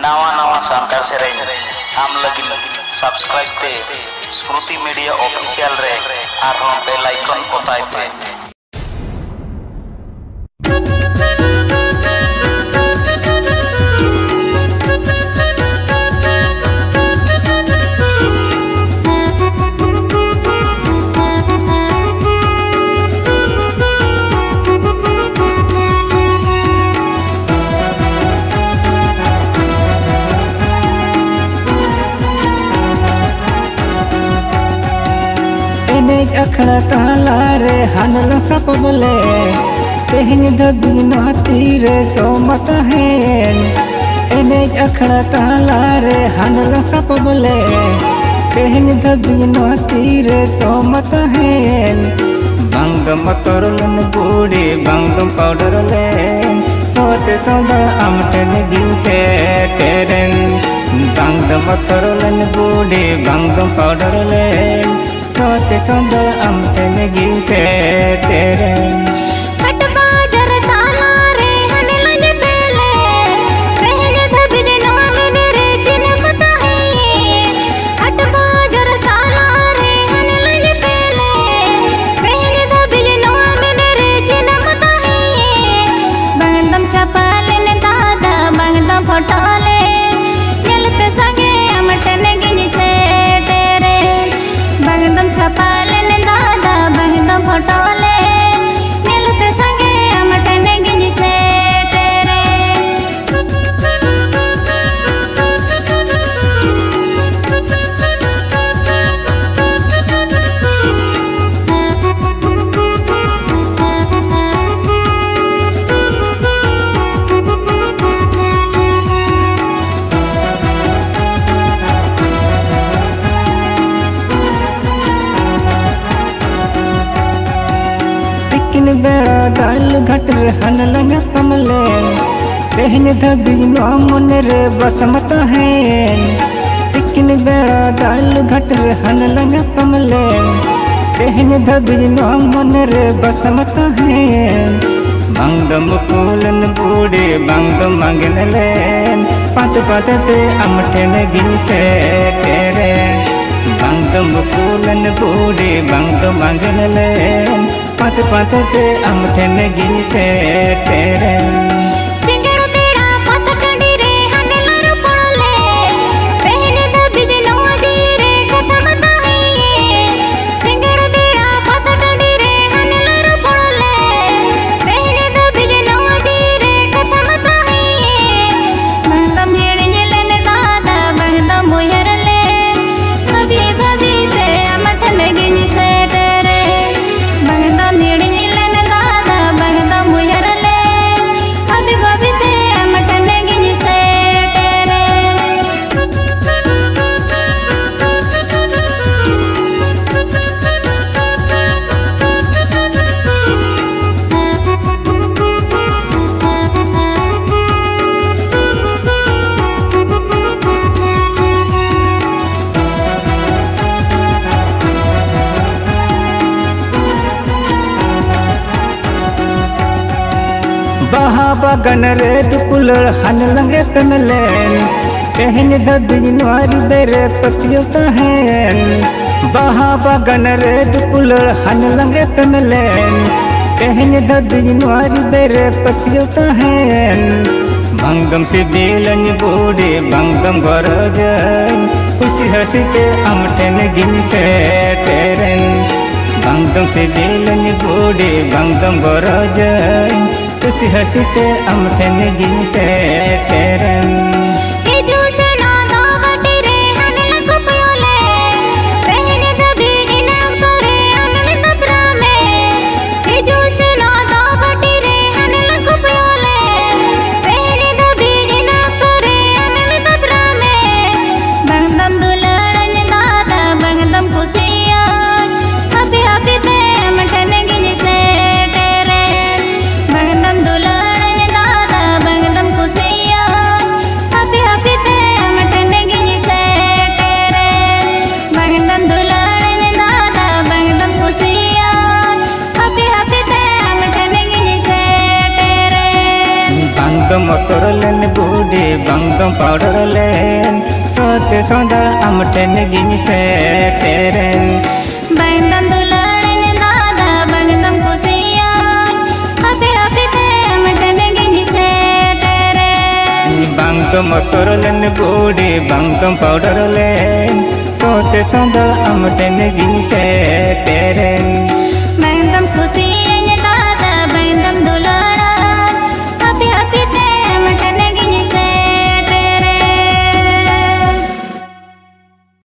नावा नावा सांतार सेरेन आम लगी सब्सक्राइब ते स्मृति मीडिया ऑफिशियल रे और हम बेल आइकन बताई पे। अखड़ा ताला रे हनल सपबले तेहन दबीनो तीरे सोमत है एने अखड़ा ताला रे हनल सपबले तेहन दबीनो तीरे सोमत है बंगम तोरलन बूढ़ी बंगम पाउडर ले सोते सौदा आमटन गिंसे तेरन बंगम तोरलन बूढ़ी बंगम पाउडर ले सोते सुंदर अमटन गिंसे तेरे कटबाजर ताला रे हनलन बेले कहने धबिन नाम रे चिन पता है कटबाजर ताला रे हनलन बेले कहने धबिन नाम रे चिन पता है बंगदम चपालन दादा बंगदम फोटोले नेलते संगे अमटन गिंसे बंगदम चपालन दादा बंगदम फोटोले नेलते संगे अमटन गिंसे तेरे बेड़ा दाल घटर हन लंगा कमले रहने धबिनो मन रे बसमत है टिकन बेड़ा दाल घटर हन लंगा कमले रहने धबिनो मन रे बसमत है बंगम कोलन बूढ़े बंगम मांगन ले पात पाते अमटन गिंसे तेरे बंगम कोलन बूढ़े बंगम मांगन ले पात पाते अमटन गिंसे तेरे सिंगड़ बेड़ा पात टंडी रे हनलर पड़ले कहने दबिज नवाजी रे कथा मता है सिंगड़ बेड़ा पात टंडी रे हनलर पड़ले कहने दबिज नवाजी रे कथा मता है बंगदम भेड़ियलन दादा बंगदम मुहरले भभी भभी ते अमटन गिंसे तेरे बंगदम भेड़ियलन दादा बंगदम मुहरले भभी भभी ते अमटन गिंसे तेरे बहा बगन रे दुपुलर हन लंगे तमले कहन दबिनो दरे पतियो तहन बहा बगन रे दुपुलर हन लंगे तमले कहन दबिनो दरे पतियो तहन बंगम से बेलन बूढ़े बंगम गरजन खुशी हंसी के अमटन गिंसे तेरन बंगम से बेलन बूढ़े बंगम गरजन खुशी हंसी के अमटन गिंसे तेरन बंगदम दुलारन दादा बंगदम खुशियाँ bangdom powder len sote sondal amten gin se teren bangdam duladen dada bangdam kusiyan happy happy te amten gin se teren bangdom motor len budi bangdom powder len sote sondal amten gin se teren bangdam kusiyan